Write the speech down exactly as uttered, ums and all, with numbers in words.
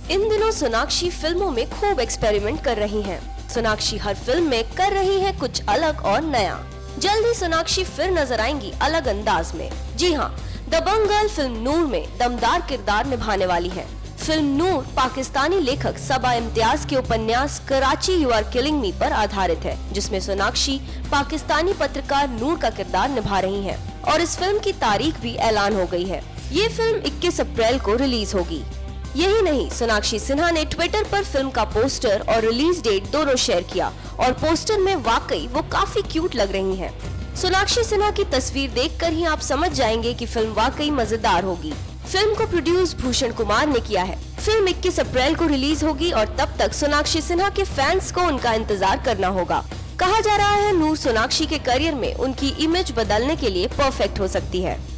इन दिनों सोनाक्षी फिल्मों में खूब एक्सपेरिमेंट कर रही हैं। सोनाक्षी हर फिल्म में कर रही है कुछ अलग और नया। जल्द ही सोनाक्षी फिर नजर आएंगी अलग अंदाज में। जी हाँ, दबंग गर्ल फिल्म नूर में दमदार किरदार निभाने वाली है। फिल्म नूर पाकिस्तानी लेखक सबा इम्तियाज के उपन्यास Karachi you are killing me पर आधारित है, जिसमें सोनाक्षी पाकिस्तानी पत्रकार नूर का किरदार निभा रही हैं और इस फिल्म की तारीख भी ऐलान हो गई है। ये फिल्म इक्कीस अप्रैल को रिलीज होगी। यही नहीं, सोनाक्षी सिन्हा ने ट्विटर पर फिल्म का पोस्टर और रिलीज डेट दोनों शेयर किया और पोस्टर में वाकई वो काफी क्यूट लग रही हैं। सोनाक्षी सिन्हा की तस्वीर देखकर ही आप समझ जाएंगे कि फिल्म वाकई मजेदार होगी। फिल्म को प्रोड्यूस भूषण कुमार ने किया है। फिल्म इक्कीस अप्रैल को रिलीज होगी और तब तक सोनाक्षी सिन्हा के फैंस को उनका इंतजार करना होगा। कहा जा रहा है नूर सोनाक्षी के करियर में उनकी इमेज बदलने के लिए परफेक्ट हो सकती है।